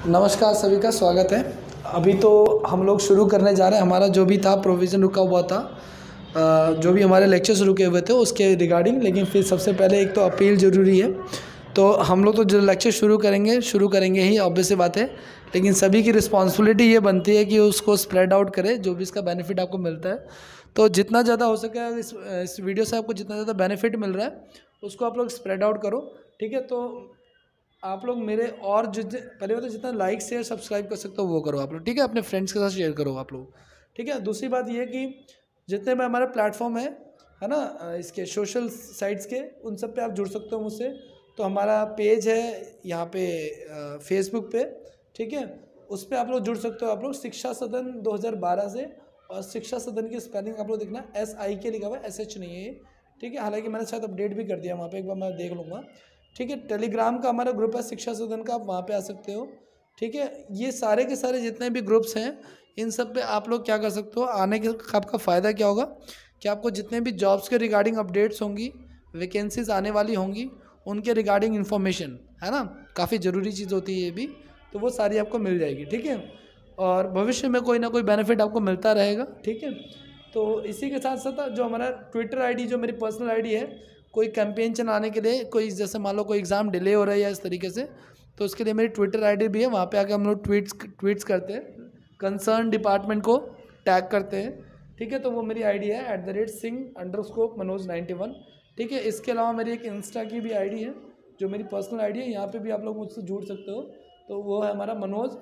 नमस्कार सभी का स्वागत है। अभी तो हम लोग शुरू करने जा रहे हैं। हमारा जो भी था प्रोविज़न रुका हुआ था, जो भी हमारे लेक्चर्स रुके हुए थे उसके रिगार्डिंग। लेकिन फिर सबसे पहले एक तो अपील ज़रूरी है। तो हम लोग तो जो लेक्चर शुरू करेंगे ही, ऑब्वियस सी बात है। लेकिन सभी की रिस्पॉन्सिबिलिटी ये बनती है कि उसको स्प्रेड आउट करें, जो भी इसका बेनिफिट आपको मिलता है। तो जितना ज़्यादा हो सके इस वीडियो से आपको जितना ज़्यादा बेनिफिट मिल रहा है उसको आप लोग स्प्रेड आउट करो, ठीक है। तो आप लोग मेरे और पहले तो जितना लाइक शेयर सब्सक्राइब कर सकते हो वो करो आप लोग, ठीक है। अपने फ्रेंड्स के साथ शेयर करो आप लोग, ठीक है। दूसरी बात ये कि जितने भी हमारे प्लेटफॉर्म है ना, इसके सोशल साइट्स के, उन सब पे आप जुड़ सकते हो मुझसे। तो हमारा पेज है यहाँ पे फेसबुक पे, ठीक है। उस पर आप लोग जुड़ सकते हो। आप लोग शिक्षा सदन 2012 से, और शिक्षा सदन की स्पेलिंग आप लोग देखना SIK लिखा हुआ है, SH नहीं है ये, ठीक है। हालांकि मैंने शायद अपडेट भी कर दिया वहाँ पे, एक बार मैं देख लूँगा, ठीक है। टेलीग्राम का हमारा ग्रुप है शिक्षा सदन का, आप वहाँ पे आ सकते हो, ठीक है। ये सारे के सारे जितने भी ग्रुप्स हैं इन सब पे आप लोग क्या कर सकते हो, आने के आपका फ़ायदा क्या होगा कि आपको जितने भी जॉब्स के रिगार्डिंग अपडेट्स होंगी, वैकेंसीज आने वाली होंगी, उनके रिगार्डिंग इन्फॉर्मेशन, है ना, काफ़ी ज़रूरी चीज़ होती है ये भी, तो वो सारी आपको मिल जाएगी, ठीक है। और भविष्य में कोई ना कोई बेनिफिट आपको मिलता रहेगा, ठीक है। तो इसी के साथ साथ जो हमारा ट्विटर ID, जो मेरी पर्सनल ID है, कोई कैंपेन चलाने के लिए, कोई जैसे मान लो कोई एग्ज़ाम डिले हो रहा है या इस तरीके से, तो उसके लिए मेरी ट्विटर ID भी है। वहाँ पे आके हम लोग ट्वीट्स करते हैं, कंसर्न डिपार्टमेंट को टैग करते हैं, ठीक है। तो वो मेरी ID है @Singh_Manoj91, ठीक है। इसके अलावा मेरी एक इंस्टा की भी ID है जो मेरी पर्सनल ID है। यहाँ पे भी आप लोग मुझसे जुड़ सकते हो। तो वो है हमारा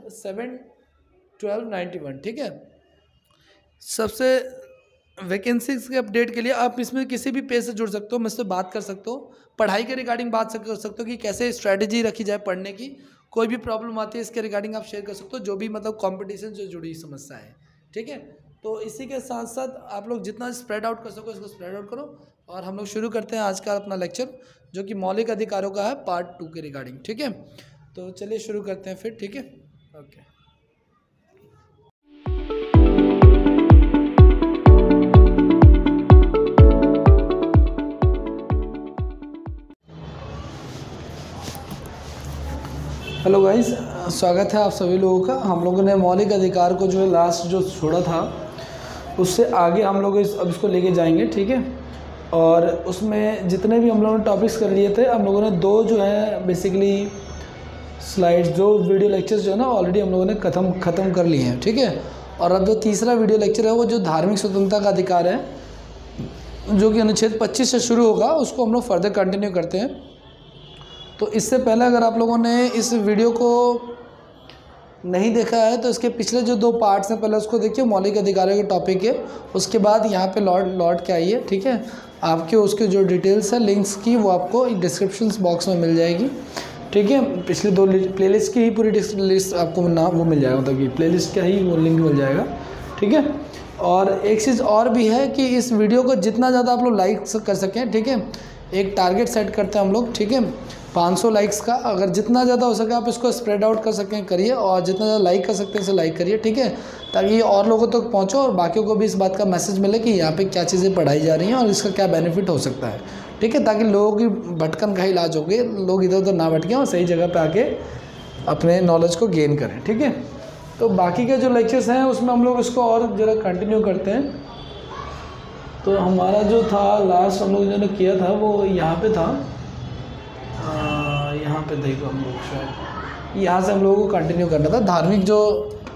Manoj71291, ठीक है। सबसे वैकेंसीज के अपडेट के लिए आप इसमें किसी भी पेज से जुड़ सकते हो, मुझसे बात कर सकते हो, पढ़ाई के रिगार्डिंग बात कर सकते हो कि कैसे स्ट्रैटेजी रखी जाए पढ़ने की। कोई भी प्रॉब्लम आती है इसके रिगार्डिंग आप शेयर कर सकते हो, जो भी मतलब कंपटीशन से जुड़ी समस्या है, ठीक है। तो इसी के साथ साथ आप लोग जितना स्प्रेड आउट कर सको इसको स्प्रेड आउट करो। और हम लोग शुरू करते हैं आज का अपना लेक्चर, जो कि मौलिक अधिकारों का है, पार्ट 2 के रिगार्डिंग, ठीक है। तो चलिए शुरू करते हैं फिर, ठीक है, ओके। हेलो गाइस, स्वागत है आप सभी लोगों का। हम लोगों ने मौलिक अधिकार को जो है लास्ट जो छोड़ा था उससे आगे हम लोग अब इसको लेके जाएंगे, ठीक है। और उसमें जितने भी हम लोगों ने टॉपिक्स कर लिए थे, हम लोगों ने 2 जो है बेसिकली स्लाइड्स, जो वीडियो लेक्चर्स जो है ना, ऑलरेडी हम लोगों ने ख़त्म कर लिए हैं, ठीक है। और अब जो तीसरा वीडियो लेक्चर है वो जो धार्मिक स्वतंत्रता का अधिकार है, जो कि अनुच्छेद 25 से शुरू होगा, उसको हम लोग फर्दर कंटिन्यू करते हैं। तो इससे पहले अगर आप लोगों ने इस वीडियो को नहीं देखा है तो इसके पिछले जो 2 पार्ट्स हैं पहले उसको देखिए, मौलिक अधिकारों के टॉपिक के। उसके बाद यहाँ पे लौट के आइए, ठीक है। आपके उसके जो डिटेल्स है लिंक्स की वो आपको डिस्क्रिप्शन बॉक्स में मिल जाएगी, ठीक है। पिछले 2 प्लेलिस्ट की ही पूरी लिस्ट आपको नाम वो मिल जाएगा, मतलब कि प्लेलिस्ट का ही वो लिंक मिल जाएगा, ठीक है। और एक चीज़ और भी है कि इस वीडियो को जितना ज़्यादा आप लोग लाइक कर सकें, ठीक है। एक टारगेट सेट करते हैं हम लोग, ठीक है, 500 लाइक्स का। अगर जितना ज़्यादा हो सके आप इसको स्प्रेड आउट कर सकें करिए, और जितना ज़्यादा लाइक कर सकते हैं इसे लाइक करिए, ठीक है, ताकि ये और लोगों तक पहुँचो और बाकियों को भी इस बात का मैसेज मिले कि यहाँ पे क्या चीज़ें पढ़ाई जा रही हैं और इसका क्या बेनिफिट हो सकता है, ठीक है। ताकि लोगों की भटकन का इलाज हो गए, लोग इधर उधर ना भटकें और सही जगह पर आके अपने नॉलेज को गेन करें, ठीक है। तो बाकी के जो लेक्चर्स हैं उसमें हम लोग इसको और ज़रा कंटिन्यू करते हैं। तो हमारा जो था लास्ट हम लोग जो किया था वो यहाँ पे था, यहाँ पे देखो हम लोग शायद यहाँ से हम लोगों को कंटिन्यू करना था। धार्मिक जो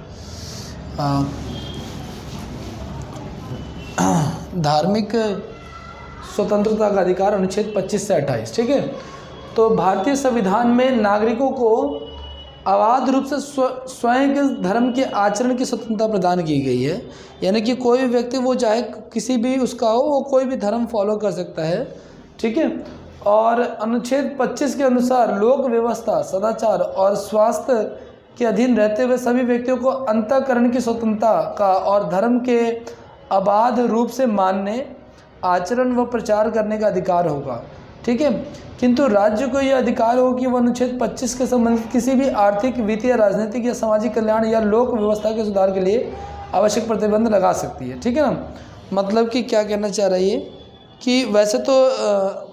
धार्मिक स्वतंत्रता का अधिकार, अनुच्छेद 25 से 28, ठीक है। तो भारतीय संविधान में नागरिकों को अबाध रूप से स्वयं के धर्म के आचरण की स्वतंत्रता प्रदान की गई है। यानी कि कोई भी व्यक्ति वो चाहे किसी भी उसका हो, वो कोई भी धर्म फॉलो कर सकता है, ठीक है। और अनुच्छेद 25 के अनुसार लोक व्यवस्था, सदाचार और स्वास्थ्य के अधीन रहते हुए सभी व्यक्तियों को अंतःकरण की स्वतंत्रता का और धर्म के अबाध रूप से मानने, आचरण व प्रचार करने का अधिकार होगा, ठीक है। किंतु राज्य को यह अधिकार हो कि वह अनुच्छेद 25 के संबंधित किसी भी आर्थिक, वित्तीय, राजनीतिक या सामाजिक कल्याण या लोक व्यवस्था के सुधार के लिए आवश्यक प्रतिबंध लगा सकती है, ठीक है ना। मतलब कि क्या कहना चाह रही है कि वैसे तो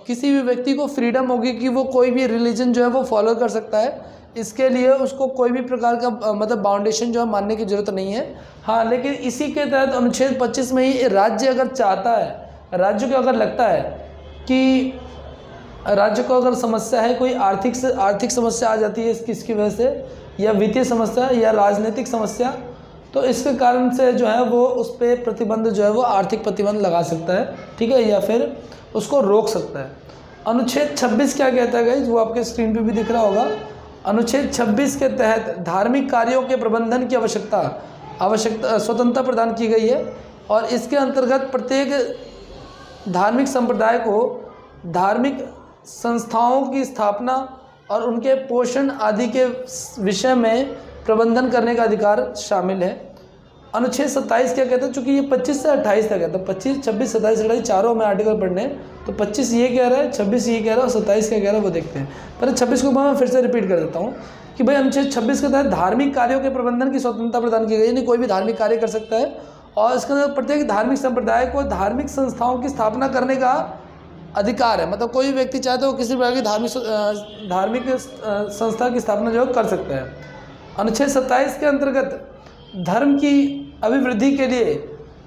किसी भी व्यक्ति को फ्रीडम होगी कि वो कोई भी रिलीजन जो है वो फॉलो कर सकता है। इसके लिए उसको कोई भी प्रकार का मतलब बाउंडेशन जो है मानने की ज़रूरत नहीं है। हाँ, लेकिन इसी के तहत अनुच्छेद 25 में ही राज्य अगर चाहता है, राज्य को अगर लगता है कि राज्य को अगर समस्या है, कोई आर्थिक समस्या आ जाती है इसकी वजह से, या वित्तीय समस्या या राजनीतिक समस्या, तो इसके कारण से जो है वो उस पर प्रतिबंध जो है वो आर्थिक प्रतिबंध लगा सकता है, ठीक है, या फिर उसको रोक सकता है। अनुच्छेद 26 क्या कहता है गाइस, वो आपके स्क्रीन पे भी दिख रहा होगा। अनुच्छेद 26 के तहत धार्मिक कार्यों के प्रबंधन की आवश्यकता स्वतंत्रता प्रदान की गई है, और इसके अंतर्गत प्रत्येक धार्मिक संप्रदाय को धार्मिक संस्थाओं की स्थापना और उनके पोषण आदि के विषय में प्रबंधन करने का अधिकार शामिल है। अनुच्छेद 27 क्या कहता है, चूँकि ये 25 से 28 तक है, तो 25, 26, 27, 28 चारों में आर्टिकल पढ़ने हैं, तो 25 ये कह रहा है, 26 ये कह रहा है और 27 क्या कह रहा है वो देखते हैं। पहले 26 को मैं फिर से रिपीट कर देता हूँ कि भाई अनुच्छेद 26 के तहत धार्मिक कार्यों के प्रबंधन की स्वतंत्रता प्रदान की गई, यानी कोई भी धार्मिक कार्य कर सकता है, और इसके अंदर प्रत्येक धार्मिक संप्रदाय को धार्मिक संस्थाओं की स्थापना करने का अधिकार है। मतलब कोई व्यक्ति चाहे तो किसी प्रकार की धार्मिक संस्था की स्थापना जो कर सकता है। अनुच्छेद 27 के अंतर्गत धर्म की अभिवृद्धि के लिए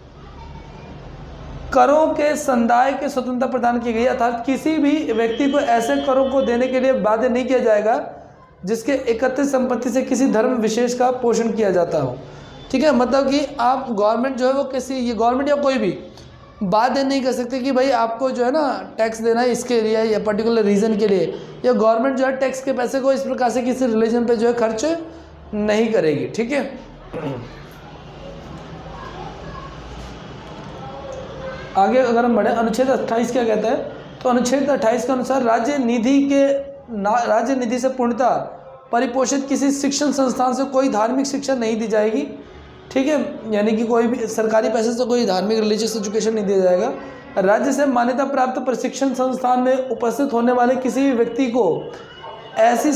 करों के संदाय की स्वतंत्रता प्रदान की गई, अर्थात किसी भी व्यक्ति को ऐसे करों को देने के लिए बाध्य नहीं किया जाएगा जिसके एकत्रित संपत्ति से किसी धर्म विशेष का पोषण किया जाता हो, ठीक है। मतलब कि आप गवर्नमेंट जो है वो ये गवर्नमेंट या कोई भी बाध्य नहीं कर सकते कि भाई आपको जो है ना टैक्स देना है इसके लिए या पर्टिकुलर रीज़न के लिए, या गवर्नमेंट जो है टैक्स के पैसे को इस प्रकार से किसी रिलीजन पे जो है खर्च नहीं करेगी, ठीक है। आगे अगर हम बढ़े, अनुच्छेद 28 क्या कहता है, तो अनुच्छेद 28 के अनुसार राज्य निधि से पूर्णतः परिपोषित किसी शिक्षण संस्थान से कोई धार्मिक शिक्षा नहीं दी जाएगी, ठीक है, यानी कि कोई भी सरकारी पैसे से कोई धार्मिक रिलीजियस एजुकेशन नहीं दिया जाएगा। राज्य से मान्यता प्राप्त प्रशिक्षण संस्थान में उपस्थित होने वाले किसी भी व्यक्ति को ऐसी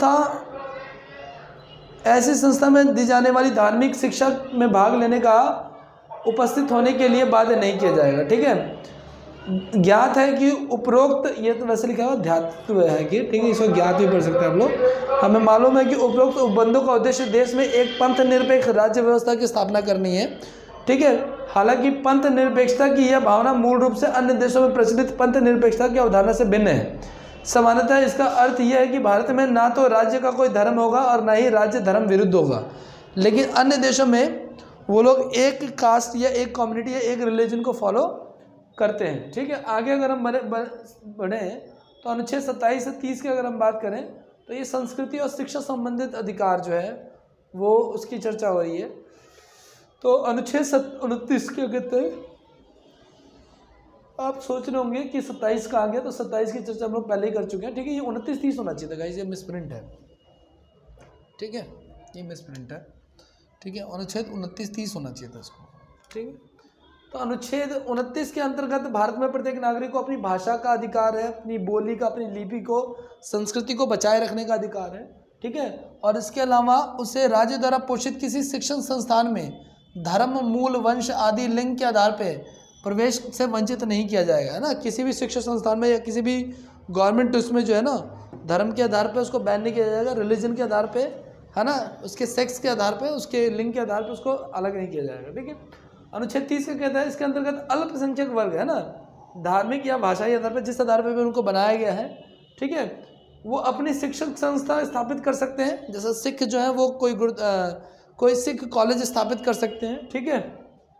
संस्था में दी जाने वाली धार्मिक शिक्षा में भाग लेने का उपस्थित होने के लिए बाध्य नहीं किया जाएगा, ठीक है। ज्ञात है कि उपरोक्त, ये तो वैसे लिखा हुआ ध्यात्व है कि, ठीक है, इसको ज्ञात भी पढ़ सकते हैं आप लोग। हमें मालूम है कि उपरोक्त उपबंधों का उद्देश्य देश में एक पंथ निरपेक्ष राज्य व्यवस्था की स्थापना करनी है, ठीक है। हालांकि पंथ निरपेक्षता की यह भावना मूल रूप से अन्य देशों में प्रचलित पंथ निरपेक्षता की अवधारणा से भिन्न है। सामान्यतः इसका अर्थ यह है कि भारत में ना तो राज्य का कोई धर्म होगा और ना ही राज्य धर्म विरुद्ध होगा, लेकिन अन्य देशों में वो लोग एक कास्ट या एक कम्युनिटी या एक रिलीजन को फॉलो करते हैं, ठीक है। आगे अगर हम बढ़े तो अनुच्छेद 27 से 30 की अगर हम बात करें तो ये संस्कृति और शिक्षा संबंधित अधिकार जो है वो उसकी चर्चा हो रही है। तो अनुच्छेद 29 क्या कहते हैं, आप सोच रहे होंगे कि 27 का आ गया, तो 27 की चर्चा हम लोग पहले ही कर चुके हैं, ठीक है। ये 29-30 होना चाहिए था गाइस, ये मिसप्रिंट है, ठीक है, ये मिसप्रिंट है, ठीक है। अनुच्छेद 29-30 होना चाहिए था इसको, ठीक है। तो अनुच्छेद 29 के अंतर्गत भारत में प्रत्येक नागरिक को अपनी भाषा का अधिकार है, अपनी बोली का, अपनी लिपि को, संस्कृति को बचाए रखने का अधिकार है, ठीक है। और इसके अलावा उसे राज्य द्वारा पोषित किसी शिक्षण संस्थान में धर्म, मूल, वंश आदि लिंग के आधार पर प्रवेश से वंचित नहीं किया जाएगा, है ना। किसी भी शिक्षण संस्थान में या किसी भी गवर्नमेंट उसमें जो है ना धर्म के आधार पर उसको बैन नहीं किया जाएगा, रिलीजन के आधार पर, है ना, उसके सेक्स के आधार पर, उसके लिंग के आधार पर उसको अलग नहीं किया जाएगा, ठीक है। अनुच्छेद 30 का कहता है इसके अंतर्गत अल्पसंख्यक वर्ग, है ना, धार्मिक या भाषाई आधार पर, जिस आधार पर भी उनको बनाया गया है, ठीक है, वो अपनी शिक्षक संस्था स्थापित कर सकते हैं। जैसे सिख जो है वो कोई सिख कॉलेज स्थापित कर सकते हैं, ठीक है।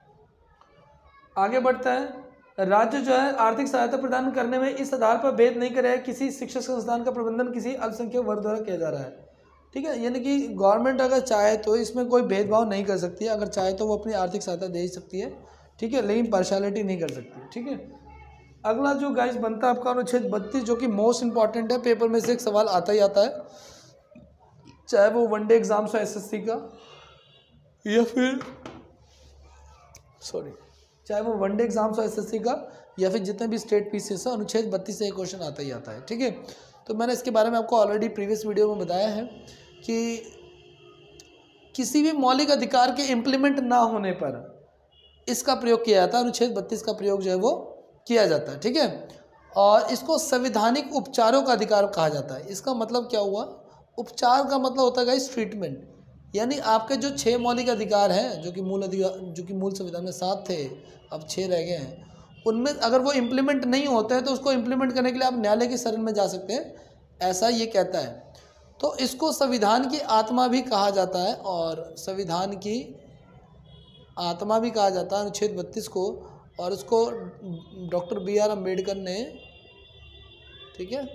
आगे बढ़ता है, राज्य जो है आर्थिक सहायता प्रदान करने में इस आधार पर भेद नहीं करेगा किसी शिक्षक संस्थान का प्रबंधन किसी अल्पसंख्यक वर्ग द्वारा किया जा रहा है, ठीक है। यानी कि गवर्नमेंट अगर चाहे तो इसमें कोई भेदभाव नहीं कर सकती है, अगर चाहे तो वो अपनी आर्थिक सहायता दे ही सकती है, ठीक है, लेकिन पार्शियलिटी नहीं कर सकती, ठीक है। अगला जो गाइस बनता है आपका अनुच्छेद 32, जो कि मोस्ट इंपॉर्टेंट है, पेपर में से एक सवाल आता ही आता है, चाहे वो वनडे एग्जाम्स हो एसएससी का या फिर चाहे वो वनडे एग्जाम्स हो एसएससी का या फिर जितने भी स्टेट पीसीएस हो, अनुच्छेद 32 से एक क्वेश्चन आता ही आता है, ठीक है। तो मैंने इसके बारे में आपको ऑलरेडी प्रीवियस वीडियो में बताया है कि किसी भी मौलिक अधिकार के इम्प्लीमेंट ना होने पर इसका प्रयोग किया जाता है, अनुच्छेद 32 का प्रयोग जो है वो किया जाता है, ठीक है। और इसको संवैधानिक उपचारों का अधिकार कहा जाता है। इसका मतलब क्या हुआ? उपचार का मतलब होता है गाइस ट्रीटमेंट, यानी आपके जो 6 मौलिक अधिकार हैं जो कि मूल संविधान में 7 थे, अब 6 रह गए हैं, उनमें अगर वो इम्प्लीमेंट नहीं होते हैं तो उसको इम्प्लीमेंट करने के लिए आप न्यायालय की शरण में जा सकते हैं, ऐसा ये कहता है। तो इसको संविधान की आत्मा भी कहा जाता है, और संविधान की आत्मा भी कहा जाता है अनुच्छेद 32 को, और उसको डॉक्टर BR अम्बेडकर ने, ठीक है,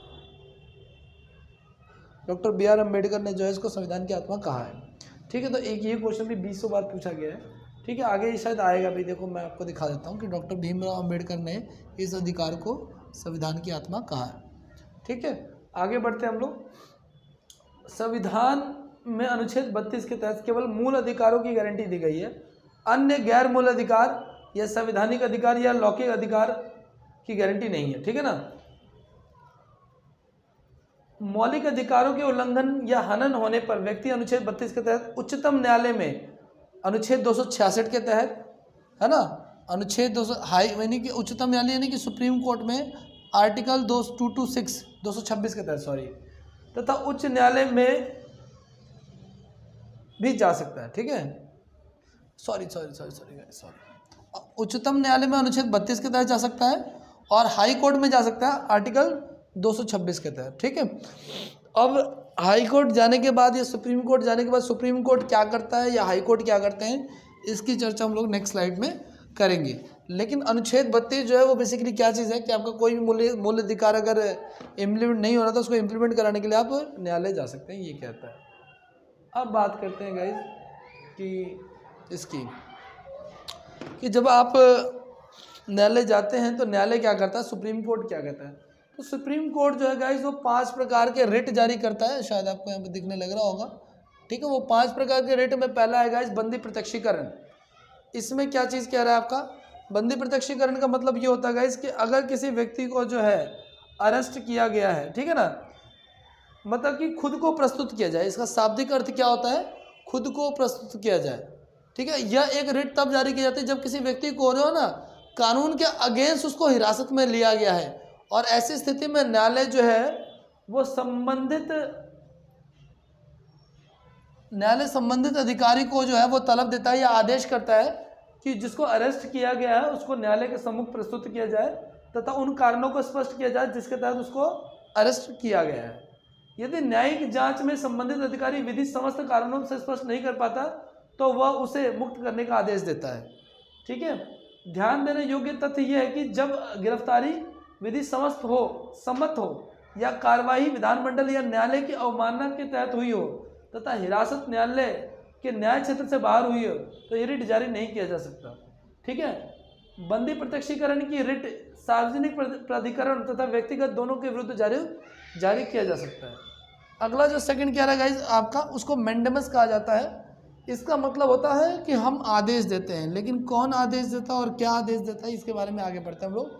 डॉक्टर BR अम्बेडकर ने जो है इसको संविधान की आत्मा कहा है। ठीक है, तो एक ये क्वेश्चन भी 20 बार पूछा गया है। ठीक है, आगे ये शायद आएगा भी, देखो मैं आपको दिखा देता हूँ कि डॉक्टर भीमराव अम्बेडकर ने इस अधिकार को संविधान की आत्मा कहा है। ठीक है, आगे बढ़ते हैं हम लोग। संविधान में अनुच्छेद 32 के तहत केवल मूल अधिकारों की गारंटी दी गई है, अन्य गैर मूल अधिकार या संवैधानिक अधिकार या लौकिक अधिकार की गारंटी नहीं है। ठीक है ना, मौलिक अधिकारों के उल्लंघन या हनन होने पर व्यक्ति अनुच्छेद 32 के तहत उच्चतम न्यायालय में अनुच्छेद 266 के तहत, है ना, अनुच्छेद 200 हाई यानी कि उच्चतम न्यायालय यानी कि सुप्रीम कोर्ट में आर्टिकल 226 के तहत तथा उच्च न्यायालय में भी जा सकता है। ठीक है, सॉरी उच्चतम न्यायालय में अनुच्छेद 32 के तहत जा सकता है और हाई कोर्ट में जा सकता है आर्टिकल 226 के तहत। ठीक है, अब हाई कोर्ट जाने के बाद या सुप्रीम कोर्ट जाने के बाद सुप्रीम कोर्ट क्या करता है या हाई कोर्ट क्या करते हैं, इसकी चर्चा हम लोग नेक्स्ट स्लाइड में करेंगे। लेकिन अनुच्छेद 32 जो है वो बेसिकली क्या चीज़ है कि आपका कोई भी मूल अधिकार अगर इम्प्लीमेंट नहीं हो रहा तो उसको इम्प्लीमेंट कराने के लिए आप न्यायालय जा सकते हैं, ये कहता है। अब बात करते हैं गाइज कि इसकी कि जब आप न्यायालय जाते हैं तो न्यायालय क्या करता है, सुप्रीम कोर्ट क्या कहता है। तो सुप्रीम कोर्ट जो है गाइज वो 5 प्रकार के रिट जारी करता है, शायद आपको यहाँ पे दिखने लग रहा होगा। ठीक है, वो 5 प्रकार के रिट में पहला है गाइज बंदी प्रत्यक्षीकरण। इसमें क्या चीज़ कह रहा है आपका, बंदी प्रत्यक्षीकरण का मतलब ये होता है गाइज कि अगर किसी व्यक्ति को जो है अरेस्ट किया गया है, ठीक है ना, मतलब कि खुद को प्रस्तुत किया जाए, इसका शाब्दिक अर्थ क्या होता है, खुद को प्रस्तुत किया जाए। ठीक है, यह एक रिट तब जारी की जाती है जब किसी व्यक्ति को जो है ना कानून के अगेंस्ट उसको हिरासत में लिया गया है, और ऐसी स्थिति में न्यायालय जो है वो संबंधित अधिकारी को जो है वो तलब देता है या आदेश करता है कि जिसको अरेस्ट किया गया है उसको न्यायालय के सम्मुख प्रस्तुत किया जाए तथा उन कारणों को स्पष्ट किया जाए जिसके तहत उसको अरेस्ट किया गया है। यदि न्यायिक जांच में संबंधित अधिकारी विधि समस्त कारणों से स्पष्ट नहीं कर पाता तो वह उसे मुक्त करने का आदेश देता है। ठीक है, ध्यान देने योग्य तथ्य यह है कि जब गिरफ्तारी विधि सम्मत हो या कार्यवाही विधानमंडल या न्यायालय की अवमानना के तहत हुई हो तथा हिरासत न्यायालय के न्याय क्षेत्र से बाहर हुई हो तो ये रिट जारी नहीं किया जा सकता। ठीक है, बंदी प्रत्यक्षीकरण की रिट सार्वजनिक प्राधिकरण तथा व्यक्तिगत दोनों के विरुद्ध जारी किया जा सकता है। अगला जो सेकंड कह रहा है गाइज आपका, उसको मैंडेमस कहा जाता है। इसका मतलब होता है कि हम आदेश देते हैं, लेकिन कौन आदेश देता है और क्या आदेश देता है इसके बारे में आगे बढ़ते हैं हम लोग।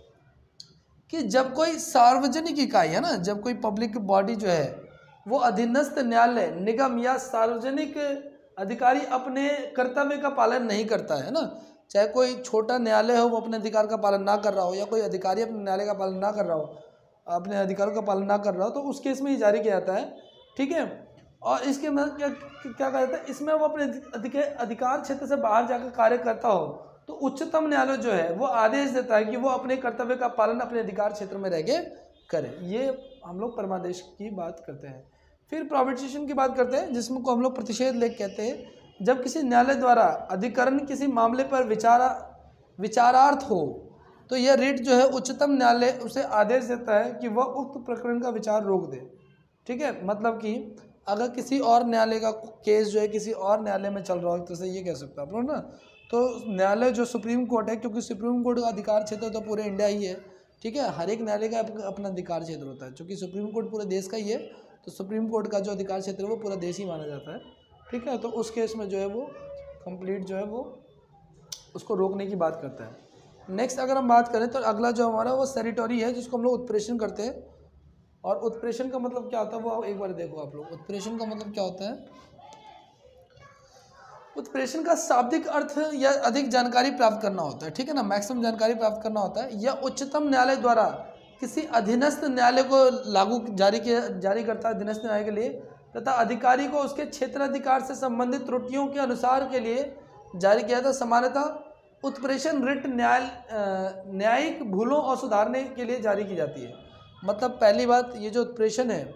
कि जब कोई सार्वजनिक इकाई है ना, जब कोई पब्लिक बॉडी जो है वो अधीनस्थ न्यायालय, निगम या सार्वजनिक अधिकारी अपने कर्तव्य का पालन नहीं करता है ना, चाहे कोई छोटा न्यायालय हो वो अपने अधिकार का पालन ना कर रहा हो, या कोई अधिकारी अपने न्यायालय का पालन ना कर रहा हो, अपने अधिकारों का पालन ना कर रहा हो, तो उस केस में ही जारी किया जाता है। ठीक है, और इसके में क्या कहा जाता है, इसमें वो अपने अधिकार क्षेत्र से बाहर जाकर कार्य करता हो तो उच्चतम न्यायालय जो है वो आदेश देता है कि वो अपने कर्तव्य का पालन अपने अधिकार क्षेत्र में रह के करे। ये हम लोग परमादेश की बात करते हैं। फिर प्रोहिबिशन की बात करते हैं, जिसमें को हम लोग प्रतिषेध लेख कहते हैं। जब किसी न्यायालय द्वारा अधिकरण किसी मामले पर विचारार्थ हो तो यह रिट जो है उच्चतम न्यायालय उसे आदेश देता है कि वह उक्त प्रकरण का विचार रोक दे। ठीक है, मतलब कि अगर किसी और न्यायालय का केस जो है किसी और न्यायालय में चल रहा हो, तो ये कह सकते हो आप लोग ना, तो न्यायालय जो सुप्रीम कोर्ट है, क्योंकि सुप्रीम कोर्ट का अधिकार क्षेत्र तो पूरे इंडिया ही है। ठीक है, हर एक न्यायालय का अपना अधिकार क्षेत्र होता है, क्योंकि सुप्रीम कोर्ट पूरे देश का ही है, तो सुप्रीम कोर्ट का जो अधिकार क्षेत्र है वो पूरा देश ही माना जाता है। ठीक है, तो उस केस में जो है वो कंप्लीट जो है वो उसको रोकने की बात करता है। नेक्स्ट अगर हम बात करें तो अगला जो हमारा वो टेरिटरी है, जिसको हम लोग उत्प्रेषण करते हैं। और उत्प्रेषण का मतलब क्या होता है वो एक बार देखो आप लोग। उत्प्रेषण का मतलब क्या होता है, उत्प्रेषण का शाब्दिक अर्थ या अधिक जानकारी प्राप्त करना होता है, ठीक है ना, मैक्सिमम जानकारी प्राप्त करना होता है, या उच्चतम न्यायालय द्वारा किसी अधीनस्थ न्यायालय को जारी करता है अधीनस्थ न्यायालय के लिए, तथा अधिकारी को उसके क्षेत्राधिकार से संबंधित त्रुटियों के अनुसार के लिए जारी किया था। सामान्यतः उत्प्रेषण रिट न्यायिक भूलों और सुधारने के लिए जारी की जाती है। मतलब पहली बात, ये जो उत्प्रेषण है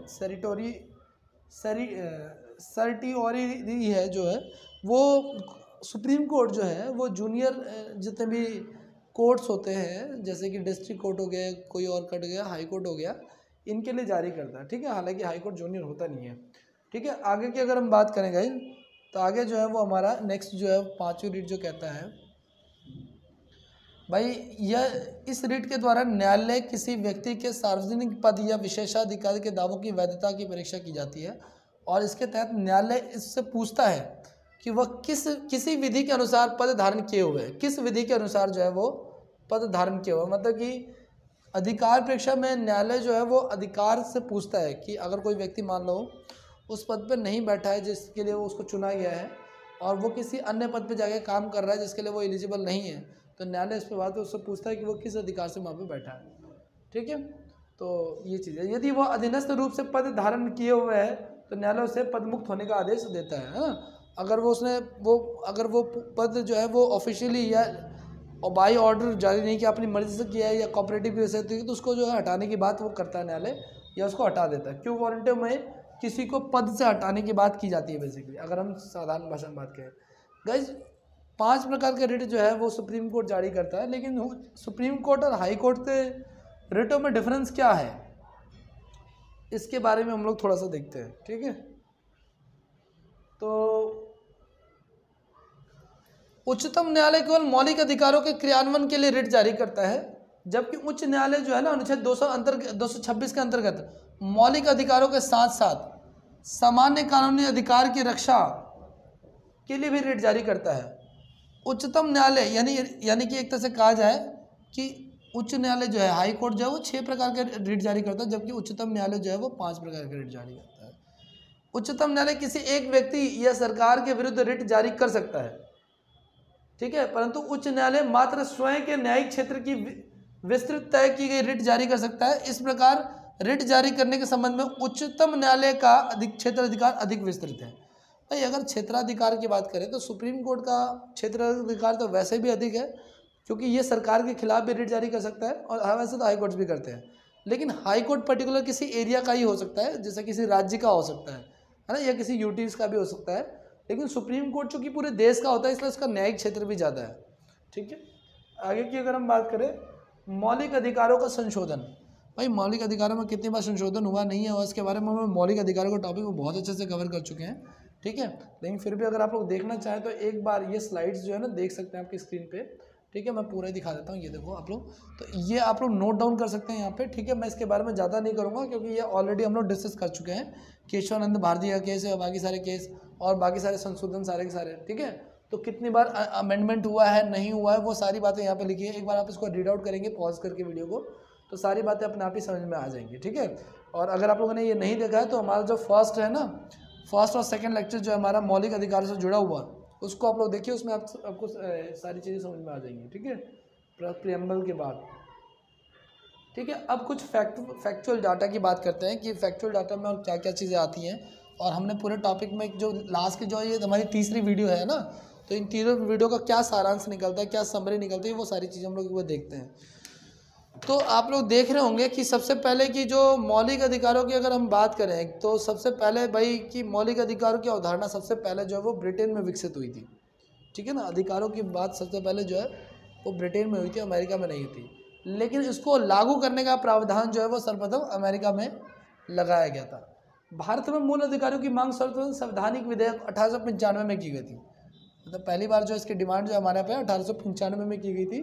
सर्टिओरी है जो है, वो सुप्रीम कोर्ट जो है वो जूनियर जितने भी कोर्ट्स होते हैं, जैसे कि डिस्ट्रिक्ट कोर्ट हो गया, कोई और कट गया, हाई कोर्ट हो गया, इनके लिए जारी करता है, ठीक है। हालांकि हाई कोर्ट जूनियर होता नहीं है, ठीक है। आगे की अगर हम बात करें गाइस, तो आगे जो है वो हमारा नेक्स्ट जो है 5वीं रीट जो कहता है भाई, यह इस रीट के द्वारा न्यायालय किसी व्यक्ति के सार्वजनिक पद या विशेषाधिकार के दावों की वैधता की परीक्षा की जाती है, और इसके तहत न्यायालय इससे पूछता है कि वह किसी विधि के अनुसार पद धारण किए हुए है, किस विधि के अनुसार जो है वो पद धारण किए हुए। मतलब कि अधिकार परीक्षा में न्यायालय जो है वो अधिकार से पूछता है कि अगर कोई व्यक्ति मान लो उस पद पर नहीं बैठा है जिसके लिए वो उसको चुना गया है, और वो किसी अन्य पद पर जाके काम कर रहा है जिसके लिए वो एलिजिबल नहीं है, तो न्यायालय इस पर बात उससे पूछता है कि वो किस अधिकार से वहाँ पे बैठा है, ठीक है। तो ये चीज़ है। यदि वो अधीनस्थ रूप से पद धारण किए हुए है तो न्यायालय उसे पदमुक्त होने का आदेश देता है ना। अगर वो पद जो है वो ऑफिशियली या बाई ऑर्डर जारी नहीं किया, अपनी मर्जी से किया है, या कोऑपरेटिव की वजह से, तो उसको जो है हटाने की बात वो करता है न्यायालय, या उसको हटा देता है। क्यों वारंटी में किसी को पद से हटाने की बात की जाती है बेसिकली, अगर हम साधारण भाषा में बात करें। गाइस 5 प्रकार के रिट जो है वो सुप्रीम कोर्ट जारी करता है, लेकिन सुप्रीम कोर्ट और हाई कोर्ट के रिटों में डिफरेंस क्या है, इसके बारे में हम लोग थोड़ा सा देखते हैं, ठीक है। तो उच्चतम न्यायालय केवल मौलिक अधिकारों के क्रियान्वयन के लिए रिट जारी करता है, जबकि उच्च न्यायालय जो है ना अनुच्छेद 226 के अंतर्गत मौलिक अधिकारों के साथ साथ सामान्य कानूनी अधिकार की रक्षा के लिए भी रिट जारी करता है। उच्चतम न्यायालय यानी कि एक तरह से कहा जाए कि उच्च न्यायालय जो है, हाई कोर्ट जो है वो 6 प्रकार के रिट जारी करता है, जबकि उच्चतम न्यायालय जो है वो 5 प्रकार के रिट जारी करता है। उच्चतम न्यायालय किसी एक व्यक्ति या सरकार के विरुद्ध रिट जारी कर सकता है, ठीक है, परंतु उच्च न्यायालय मात्र स्वयं के न्यायिक क्षेत्र की विस्तृत तय की गई रिट जारी कर सकता है। इस प्रकार रिट जारी करने के संबंध में उच्चतम न्यायालय का क्षेत्राधिकार अधिक विस्तृत है। भाई अगर क्षेत्राधिकार की बात करें तो सुप्रीम कोर्ट का क्षेत्राधिकार तो वैसे भी अधिक है, क्योंकि ये सरकार के खिलाफ भी रिट जारी कर सकता है, और वैसे तो हाई कोर्ट्स भी करते हैं, लेकिन हाई कोर्ट पर्टिकुलर किसी एरिया का ही हो सकता है, जैसे किसी राज्य का हो सकता है ना, या किसी यूटीज का भी हो सकता है, लेकिन सुप्रीम कोर्ट चूँकि पूरे देश का होता है इसलिए उसका न्यायिक क्षेत्र भी ज़्यादा है, ठीक है। आगे की अगर हम बात करें मौलिक अधिकारों का संशोधन, भाई मौलिक अधिकारों में कितनी बार संशोधन हुआ नहीं है, और इसके बारे में हम मौलिक अधिकारों का टॉपिक को बहुत अच्छे से कवर कर चुके हैं, ठीक है। लेकिन फिर भी अगर आप लोग देखना चाहें तो एक बार ये स्लाइड्स जो है ना देख सकते हैं आपकी स्क्रीन पे, ठीक है। मैं पूरा ही दिखा देता हूँ, ये देखो आप लोग, तो ये आप लोग नोट डाउन कर सकते हैं यहाँ पे, ठीक है। मैं इसके बारे में ज़्यादा नहीं करूँगा क्योंकि ये ऑलरेडी हम लोग डिस्कस कर चुके हैं, केशवानंद भारती का केस है, बाकी सारे केस और बाकी सारे संशोधन सारे के सारे, ठीक है। तो कितनी बार अमेंडमेंट हुआ है नहीं हुआ है वो सारी बातें यहाँ पे लिखी है। एक बार आप इसको रीड आउट करेंगे पॉज करके वीडियो को, तो सारी बातें अपने आप ही समझ में आ जाएंगी, ठीक है। और अगर आप लोगों ने ये नहीं देखा है तो हमारा जो फर्स्ट और सेकंड लेक्चर जो है हमारा मौलिक अधिकार से जुड़ा हुआ, उसको आप लोग देखिए, उसमें आपको सारी चीज़ें समझ में आ जाएंगी, ठीक है, प्रीएम्बल के बाद, ठीक है। अब कुछ फैक्चुअल डाटा की बात करते हैं कि फैक्चुअल डाटा में और क्या क्या चीज़ें आती हैं, और हमने पूरे टॉपिक में जो लास्ट की जो ये हमारी तीसरी वीडियो है ना, तो इन तीनों वीडियो का क्या सारांश निकलता है, क्या समरी निकलती है, वो सारी चीज़ें हम लोग वो देखते हैं। तो आप लोग देख रहे होंगे कि सबसे पहले की जो मौलिक अधिकारों की अगर हम बात करें तो सबसे पहले भाई कि मौलिक अधिकारों की अवधारणा सबसे पहले जो है वो ब्रिटेन में विकसित हुई थी, ठीक है ना। अधिकारों की बात सबसे पहले जो है वो ब्रिटेन में हुई थी, अमेरिका में नहीं हुई थी, लेकिन इसको लागू करने का प्रावधान जो है वो सर्वप्रथम अमेरिका में लगाया गया था। भारत में मूल अधिकारों की मांग सर्वप्रथम संवैधानिक विधेयक 1895 में की गई थी, मतलब पहली बार जो इसकी डिमांड जो हमारे यहाँ पे 1895 में की गई थी।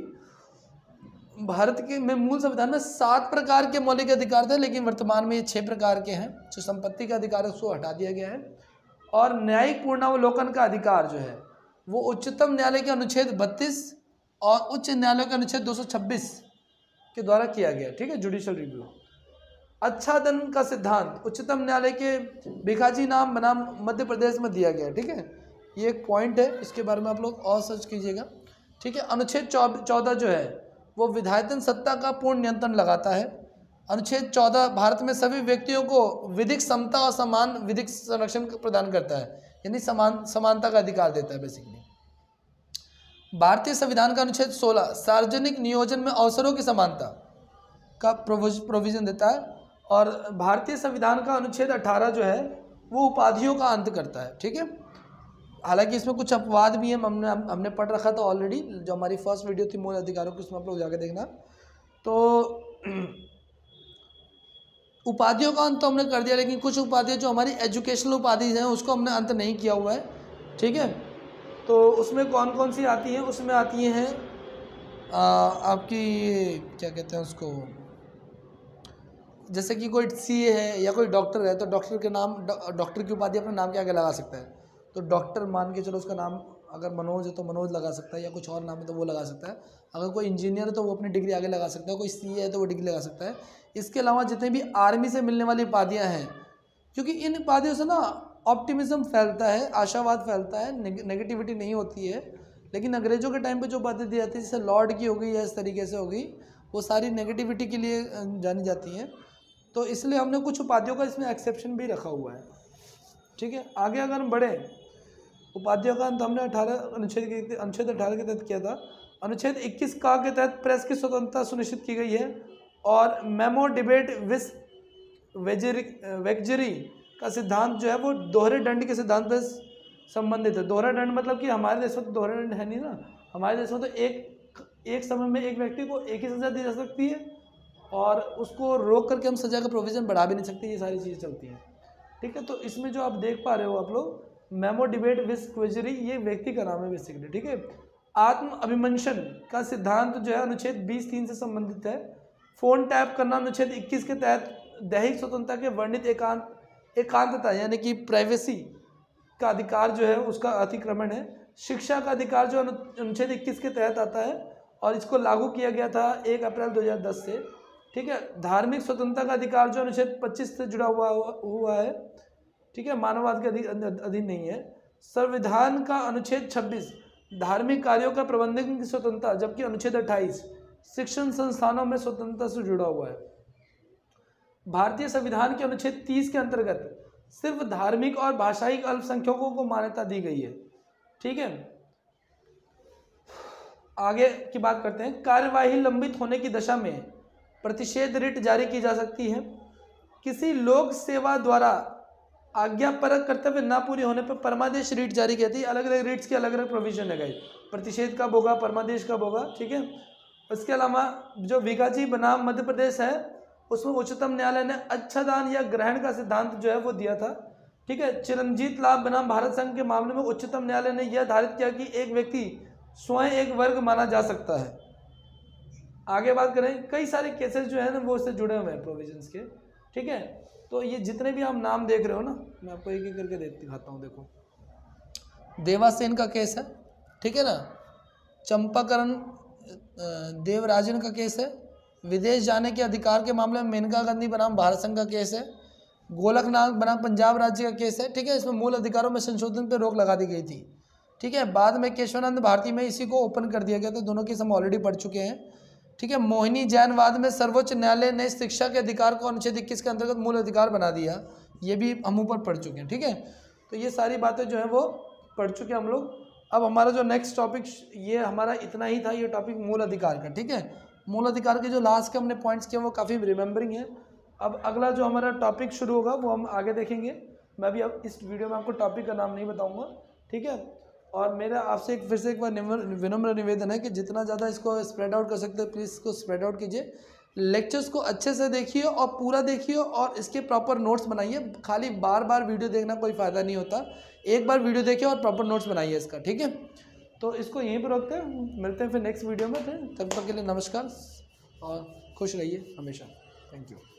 भारत के में मूल संविधान में 7 प्रकार के मौलिक अधिकार थे, लेकिन वर्तमान में ये 6 प्रकार के हैं। जो संपत्ति का अधिकार है उसको हटा दिया गया है, और न्यायिक पूर्णावलोकन का अधिकार जो है वो उच्चतम न्यायालय के अनुच्छेद 32 और उच्च न्यायालय के अनुच्छेद 226 के द्वारा किया गया, ठीक है, जुडिशियल रिव्यू। आच्छादन का सिद्धांत उच्चतम न्यायालय के भिखाजी नाम बनाम मध्य प्रदेश में दिया गया, ठीक है। ये एक पॉइंट है, इसके बारे में आप लोग और सर्च कीजिएगा। ठीक है, अनुच्छेद 14 जो है वो विधायतन सत्ता का पूर्ण नियंत्रण लगाता है। अनुच्छेद 14 भारत में सभी व्यक्तियों को विधिक समता और समान विधिक संरक्षण प्रदान करता है, यानी समानता का अधिकार देता है बेसिकली। भारतीय संविधान का अनुच्छेद 16 सार्वजनिक नियोजन में अवसरों की समानता का प्रोविजन देता है, और भारतीय संविधान का अनुच्छेद 18 जो है वो उपाधियों का अंत करता है। ठीक है, हालांकि इसमें कुछ अपवाद भी हैं, हमने पढ़ रखा था ऑलरेडी, जो हमारी फर्स्ट वीडियो थी मूल अधिकारों की, उसमें आप लोग जाकर देखना। तो उपाधियों का अंत तो हमने कर दिया, लेकिन कुछ उपाधियाँ जो हमारी एजुकेशनल उपाधि हैं उसको हमने अंत नहीं किया हुआ है। ठीक है, तो उसमें कौन कौन सी आती हैं? उसमें आती हैं आपकी क्या कहते हैं उसको, जैसे कि कोई सीए है या कोई डॉक्टर है, तो डॉक्टर के नाम, डॉक्टर की उपाधि अपने नाम के आगे लगा सकता है। तो डॉक्टर मान के चलो, उसका नाम अगर मनोज है तो मनोज लगा सकता है, या कुछ और नाम है तो वो लगा सकता है। अगर कोई इंजीनियर है तो वो अपनी डिग्री आगे लगा सकता है, कोई सीए है तो वो डिग्री लगा सकता है। इसके अलावा जितने भी आर्मी से मिलने वाली उपाधियाँ हैं, क्योंकि इन उपाधियों से ना ऑप्टिमिज्म फैलता है, आशावाद फैलता है, नेगेटिविटी नहीं होती है। लेकिन अंग्रेजों के टाइम पे जो उपाधि दी जाती है, जैसे लॉर्ड की हो गई या इस तरीके से हो गई, वो सारी नेगेटिविटी के लिए जानी जाती हैं। तो इसलिए हमने कुछ उपाधियों का इसमें एक्सेप्शन भी रखा हुआ है। ठीक है, आगे अगर हम बढ़े, उपाधियों का अंत हमने अनुच्छेद 18 के तहत किया था। अनुच्छेद 21 का के तहत प्रेस की स्वतंत्रता सुनिश्चित की गई है, और मेमो डिबेट विस वेक्जरी का सिद्धांत जो है वो दोहरे दंड के सिद्धांत पर संबंधित है। दोहरा दंड मतलब कि हमारे देश में तो दोहरा दंड है नहीं ना, हमारे देश में तो एक समय में एक व्यक्ति को एक ही सज़ा दी जा सकती है, और उसको रोक करके हम सज़ा का प्रोविज़न बढ़ा भी नहीं सकते, ये सारी चीज़ें चलती हैं। ठीक है, तो इसमें जो आप देख पा रहे हो आप लोग, मेमो डिबेट विस क्वेजरी, ये व्यक्ति का नाम है बेसिकली। ठीक है, आत्म अभिमंशन का सिद्धांत जो है अनुच्छेद 20(3) से संबंधित है। फ़ोन टैप करना अनुच्छेद 21 के तहत दैहिक स्वतंत्रता के वर्णित एकांतता यानी कि प्राइवेसी का अधिकार जो है उसका अतिक्रमण है। शिक्षा का अधिकार जो अनुच्छेद 21 के तहत आता है, और इसको लागू किया गया था 1 अप्रैल 2010 से। ठीक है, धार्मिक स्वतंत्रता का अधिकार जो अनुच्छेद 25 से जुड़ा हुआ है। ठीक है, मानववाद के अधीन नहीं है। संविधान का अनुच्छेद 26 धार्मिक कार्यों का प्रबंधन की स्वतंत्रता, जबकि अनुच्छेद 28 शिक्षण संस्थानों में स्वतंत्रता से जुड़ा हुआ है। भारतीय संविधान के अनुच्छेद 30 के अंतर्गत सिर्फ धार्मिक और भाषाई अल्पसंख्यकों को मान्यता दी गई है। ठीक है, आगे की बात करते हैं। कार्यवाही लंबित होने की दशा में प्रतिषेध रिट जारी की जा सकती है। किसी लोक सेवा द्वारा आज्ञापरक कर्तव्य ना पूरी होने पर परमादेश रिट जारी की जाती है। अलग अलग रिट्स के अलग अलग प्रोविजन है, प्रतिषेध कब होगा, परमादेश कब होगा। ठीक है, इसके अलावा जो विगाजी बनाम मध्य प्रदेश है, उसमें उच्चतम न्यायालय ने अच्छादान या ग्रहण का सिद्धांत जो है वो दिया था। ठीक है, चिरंजीत लाभ बनाम भारत संघ के मामले में उच्चतम न्यायालय ने यह धारित किया कि एक व्यक्ति स्वयं एक वर्ग माना जा सकता है। आगे बात करें, कई सारे केसेस जो है ना वो इससे जुड़े हुए हैं प्रोविजंस के। ठीक है, तो ये जितने भी आप नाम देख रहे हो ना, मैं आपको एक एक करके दिखाता हूँ। देखो, देवासेन का केस है, ठीक है ना, चंपाकरण देवराजन का केस है, विदेश जाने के अधिकार के मामले में मेनका गांधी बनाम भारत संघ का केस है, गोलकनाथ बनाम पंजाब राज्य का केस है। ठीक है, इसमें मूल अधिकारों में संशोधन पर रोक लगा दी गई थी। ठीक है, बाद में केशवानंद भारती में इसी को ओपन कर दिया गया था। दोनों केस हम ऑलरेडी पढ़ चुके हैं। ठीक है, मोहिनी जैनवाद में सर्वोच्च न्यायालय ने शिक्षा के अधिकार को अनुच्छेद 21 के अंतर्गत मूल अधिकार बना दिया, ये भी हम ऊपर पढ़ चुके हैं। ठीक है, तो ये सारी बातें जो है वो पढ़ चुके हैं हम लोग। अब हमारा जो नेक्स्ट टॉपिक, ये हमारा इतना ही था, ये टॉपिक मूल अधिकार का। ठीक है, मूल अधिकार के जो लास्ट के हमने पॉइंट्स किए वो काफ़ी रिमेंबरिंग है। अब अगला जो हमारा टॉपिक शुरू होगा वो हम आगे देखेंगे। मैं भी अब इस वीडियो में आपको टॉपिक का नाम नहीं बताऊंगा। ठीक है, और मेरा आपसे फिर से एक बार विनम्र निवेदन है कि जितना ज़्यादा इसको स्प्रेड आउट कर सकते हैं प्लीज़ इसको स्प्रेड आउट कीजिए। लेक्चर्स को अच्छे से देखिए और पूरा देखिए और इसके प्रॉपर नोट्स बनाइए। खाली बार बार वीडियो देखना कोई फ़ायदा नहीं होता, एक बार वीडियो देखिए और प्रॉपर नोट्स बनाइए इसका। ठीक है, तो इसको यहीं पर रखते हैं, मिलते हैं फिर नेक्स्ट वीडियो में। फिर तब तक के लिए नमस्कार और खुश रहिए हमेशा। Thank you.